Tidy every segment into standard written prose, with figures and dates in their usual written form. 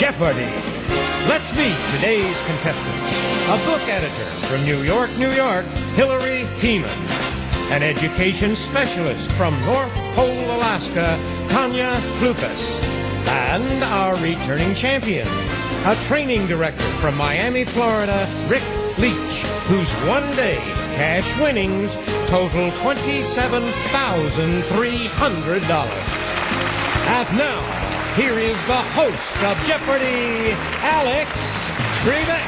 Jeopardy! Let's meet today's contestants. A book editor from New York, New York, Hillary Tiemann. An education specialist from North Pole, Alaska, Tanya Flukas. And our returning champion, a training director from Miami, Florida, Rick Leach, whose one-day cash winnings total $27,300. And now, here is the host of Jeopardy, Alex Trebek.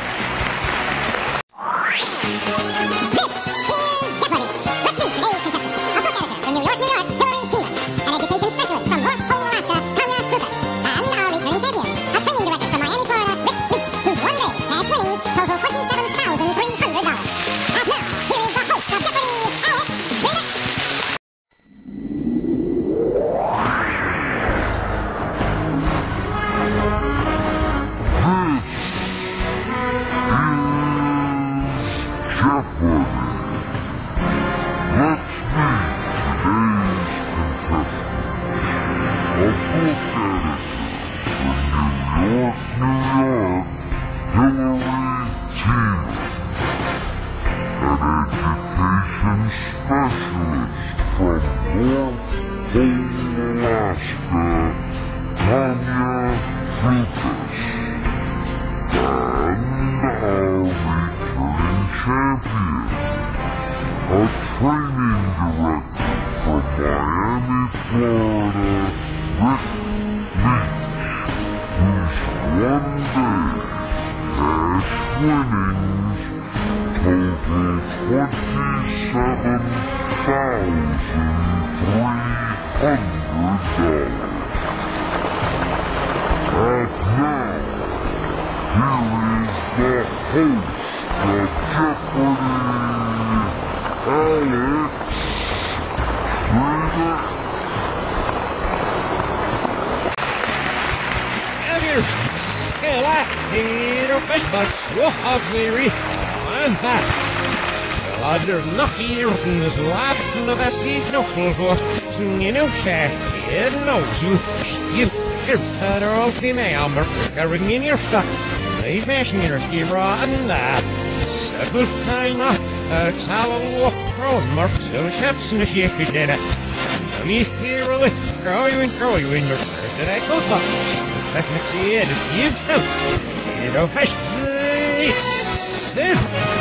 This is Jeopardy! Let's meet today's contestants. A book editor from New York, New York, Hillary Tiemann. An education specialist from North Pole, Alaska, Tanya Flukas. And our returning champion, a training director from Miami, Florida, Rick Leach, whose one-day cash winnings total $27,300. And now, here is the host of Jeopardy, Alex Trebek. There's nog hier in de slaap nog als ik nog voor je know chat kid no you er al die mij amber er in your stuff leave mashing your ski raw and that good time salad pro mark so chefs in the shake did it me still really grow you in your did I go up let's see it you know fish